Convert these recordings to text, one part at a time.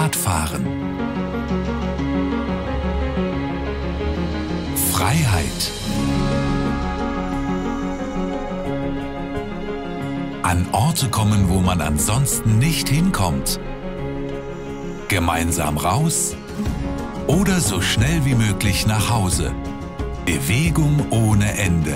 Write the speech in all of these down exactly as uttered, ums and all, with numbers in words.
Radfahren. Freiheit. An Orte kommen, wo man ansonsten nicht hinkommt. Gemeinsam raus oder so schnell wie möglich nach Hause. Bewegung ohne Ende.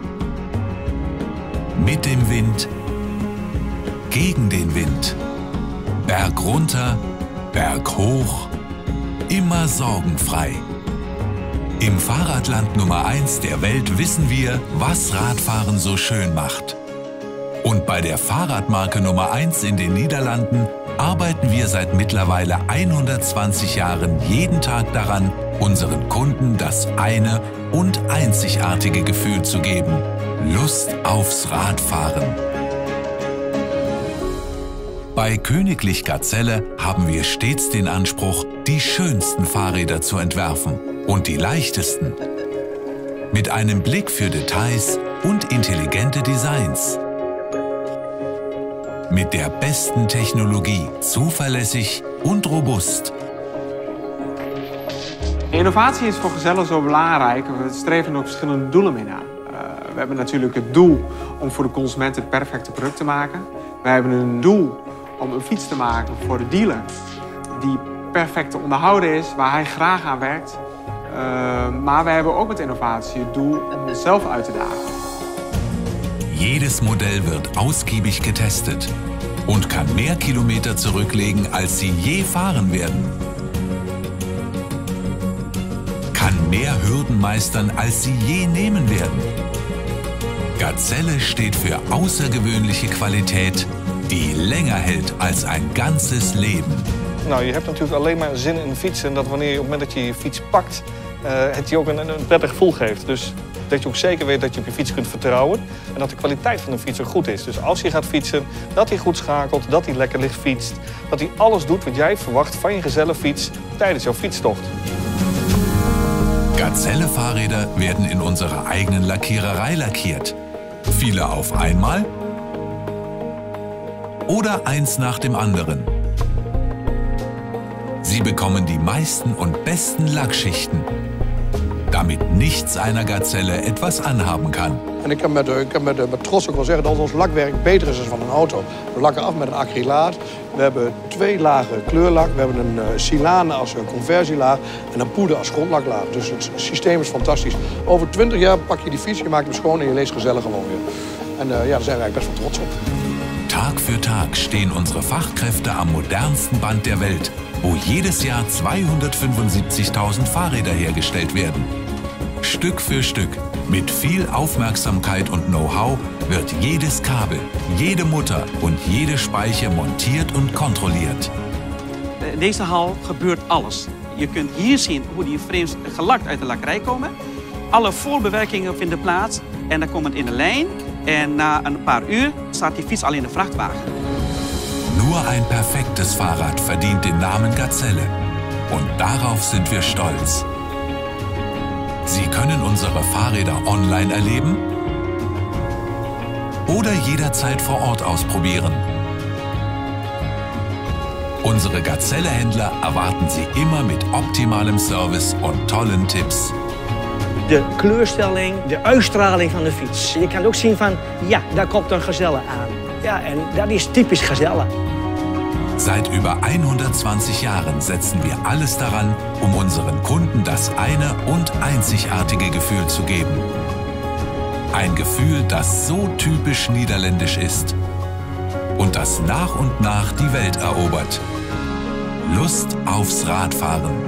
Mit dem Wind, gegen den Wind. Berg runter, Berg hoch, immer sorgenfrei. Im Fahrradland Nummer eins der Welt wissen wir, was Radfahren so schön macht. Und bei der Fahrradmarke Nummer eins in den Niederlanden arbeiten wir seit mittlerweile hundertzwanzig Jahren jeden Tag daran, unseren Kunden das eine und einzigartige Gefühl zu geben: Lust aufs Radfahren. Bei Königlich Gazelle haben wir stets den Anspruch, die schönsten Fahrräder zu entwerfen und die leichtesten. Mit einem Blick für Details und intelligente Designs. Mit der besten Technologie, zuverlässig und robust. Innovatie is voor Gazelle zo belangrijk. We streven ook verschillende doelen mee na. Uh, we hebben natuurlijk het doel om voor de consument het perfecte product te maken. We hebben een doel om een fiets te maken voor de dealer die perfect te onderhouden is, waar hij graag aan werkt. Uh, maar we hebben ook met innovatie het doel om onszelf uit te dagen. Jedes Modell wird ausgiebig getestet und kann mehr Kilometer zurücklegen, als sie je fahren werden. Kann mehr Hürden meistern, als sie je nehmen werden. Gazelle steht für außergewöhnliche Qualität, die länger hält als ein ganzes Leben. Nou, je hebt natuurlijk alleen maar zin in fietsen dat wanneer je op het moment dat je je fiets pakt, uh, het je ook een, een prettig gevoel geeft. Dus dat je ook zeker weet dat je op je fiets kunt vertrouwen en dat de kwaliteit van de fiets ook goed is. Dus als je gaat fietsen, dat hij goed schakelt, dat hij lekker licht fietst, dat hij alles doet wat jij verwacht van je Gazelle-fiets tijdens jouw fietstocht. Gazelle-Fahrräder werden in unserer eigenen Lackiererei lackiert. Viele auf einmal oder eins nach dem anderen. Sie bekommen die meisten und besten Lackschichten, damit nichts einer Gazelle etwas anhaben kann. En ik kan met, ik kan met, met trots ook wel zeggen dat ons lakwerk beter is dan van een auto. We lakken af met een acrylaat. We hebben twee lagen kleurlak. We hebben een uh, silane als uh, conversielaag en een poeder als grondlaklaag. Dus het systeem is fantastisch. Over twintig jaar pak je die fiets, je maakt hem schoon en je leest Gazelle gewoon weer. En uh, ja, daar zijn we eigenlijk best wel trots op. Tag für Tag stehen unsere Fachkräfte am modernsten Band der Welt, wo jedes Jahr zweihundertfünfundsiebzigtausend Fahrräder hergestellt werden. Stück für Stück, mit viel Aufmerksamkeit und Know-how wird jedes Kabel, jede Mutter und jede Speiche montiert und kontrolliert. In deze hal gebeurt alles. Je kunt hier zien hoe die frames gelakt uit de lakkerij komen. Alle voorbewerkingen vinden plaats en dan komt het in de lijn. En na een paar uur staat die fiets al in de vrachtwagen. Nur ein perfektes Fahrrad verdient den Namen Gazelle. Und darauf sind wir stolz. Sie können unsere Fahrräder online erleben oder jederzeit vor Ort ausprobieren. Unsere Gazelle-Händler erwarten Sie immer mit optimalem Service und tollen Tipps. De kleurstelling, de uitstraling van de fiets. Je kan ook zien van, ja, daar komt een Gazelle aan. Ja, en dat is typisch Gazelle. Seit über hundertzwanzig Jahren setzen wir alles daran, um unseren Kunden das eine und einzigartige Gefühl zu geben. Ein Gefühl, das so typisch niederländisch ist und das nach und nach die Welt erobert. Lust aufs Radfahren.